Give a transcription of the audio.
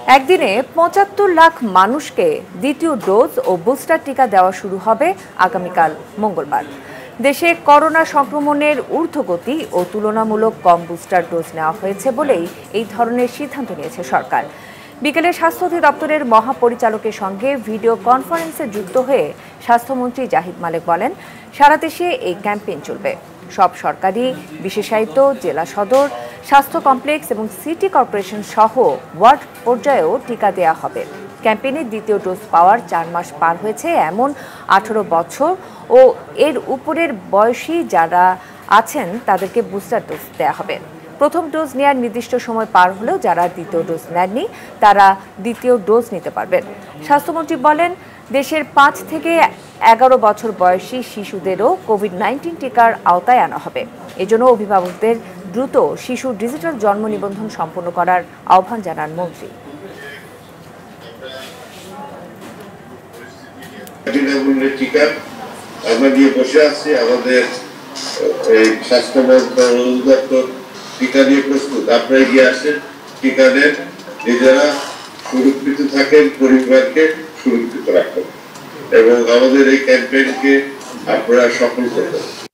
একদিনে ৭৫ লাখ মানুষকে দ্বিতীয় ডোজ ও বুস্টার টিকা দেওয়া শুরু হবে আগামীকাল মঙ্গলবার। দেশে করোনা সংক্রমণের ঊর্ধ্বগতি ও তুলনামূলক কম বুস্টার ডোজ নেওয়া হয়েছে বলেই এই ধরনের সিদ্ধান্ত নিয়েছে সরকার। বিকেলে স্বাস্থ্য অধিদপ্তরের মহাপরিচালকের সঙ্গে ভিডিও কনফারেন্সে যুক্ত হয়ে স্বাস্থ্যমন্ত্রী জাহিদ মালেক বলেন, সারা দেশে এই ক্যাম্পেইন চলবে। সব সরকারি, বিশেষায়িত, জেলা সদর, স্বাস্থ্য কমপ্লেক্স এবং সিটি কর্পোরেশন সহ ওয়ার্ড পর্যায়েও টিকা দেওয়া হবে। ক্যাম্পেইনের দ্বিতীয় ডোজ পাওয়ার 4 মাস পার হয়েছে এমন 18 বছর ও এর উপরের বয়সী যারা আছেন তাদেরকে বুস্টার ডোজ দেওয়া হবে। প্রথম ডোজ নেওয়ার নির্দিষ্ট সময় পার হলেও যারা দ্বিতীয় ডোজ নেননি তারা দ্বিতীয় ডোজ নিতে পারবেন। স্বাস্থ্যমন্ত্রী বলেন, দেশের 5 থেকে 11 বছর বয়সী শিশুদেরও কোভিড-19 টিকার আওতায় আনা হবে। এজন্য অভিভাবকদের দ্রুত শিশুর ডিজিটাল জন্ম নিবন্ধন সম্পন্ন করার আহ্বান জানান মন্ত্রী। টিকা আমরা নিয়ে বসে আছি, আমাদের স্বাস্থ্য মন্ত্রণালয় টিকা নিয়ে প্রস্তুত। আপনারা এগিয়ে আসেন, টিকা নেন, নিজেরা সুরক্ষিত থাকেন, পরিবারকে সুরক্ষিত রাখেন এবং আমাদের এই ক্যাম্পেইনকে আপনারা সফল করবেন।